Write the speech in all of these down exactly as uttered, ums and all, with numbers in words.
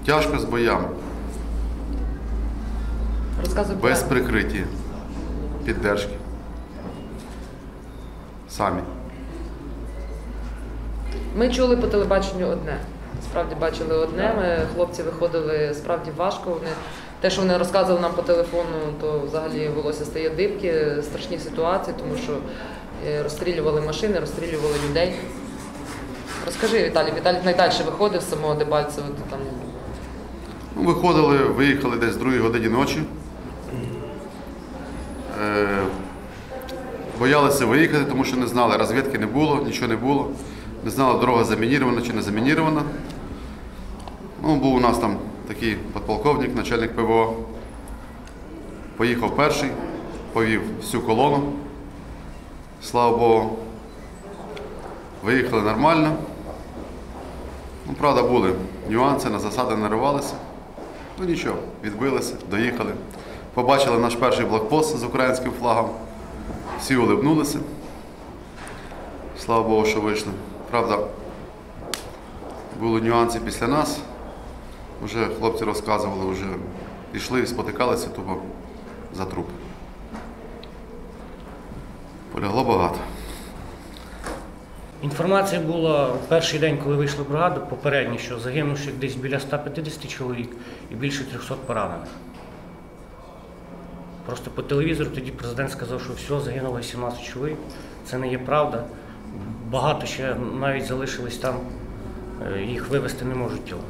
Тяжко з боями. Розказуй Без про- прикриття, піддержки. Самі. Ми чули по телебаченню одне. Справді бачили одне. Ми, хлопці виходили справді важко. Вони, те, що вони розказували нам по телефону, то взагалі волосся стає дибки, страшні ситуації, тому що е, розстрілювали машини, розстрілювали людей. Розкажи, Віталій. Віталій найдальше виходив з самого Дебальцева. То там... Ну, виходили, виїхали десь в другій годині ночі. Е, боялися виїхати, тому що не знали, розвідки не було, нічого не було. Не знали, дорога замінірована чи не замінірована. Ну, був у нас там такий підполковник, начальник Пе Вэ О. Поїхав перший, повів всю колону. Слава Богу, виїхали нормально. Ну, правда, були нюанси, на засади наривалися. Ну нічого, відбилися, доїхали. Побачили наш перший блокпост з українським флагом. Всі улибнулися. Слава Богу, що вийшли. Правда, були нюанси після нас. Вже хлопці розказували, вже йшли і спотикалися тупо за труп. Полягло багато. Інформація була в перший день, коли вийшли в бригаду, попередньо, що загинувших десь біля ста п'ятдесят чоловік і більше трьохсот поранених. Просто по телевізору тоді президент сказав, що все, загинуло сімнадцять чоловік. Це не є правда. Багато ще навіть залишились там, їх вивезти не можуть тіло.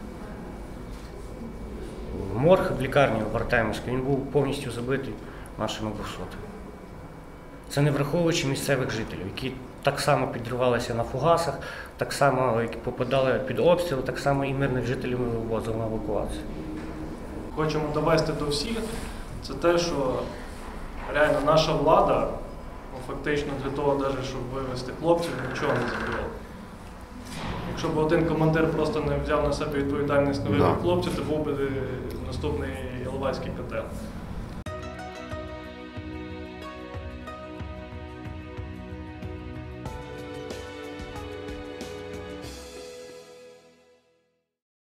Морг в лікарні в Артемівській, він був повністю забитий нашими двохсотими. Це не враховуючи місцевих жителів, які так само підривалися на фугасах, так само які попадали під обстріл, так само і мирних жителів ми вивозили на евакуацію. Хочемо довести до всіх, це те, що реально наша влада, ну, фактично для того, навіть, щоб вивезти хлопців, нічого не зробила. Якщо б один командир просто не взяв на себе відповідальність, не вивів Да. хлопців, то був би наступний Іловайський котел.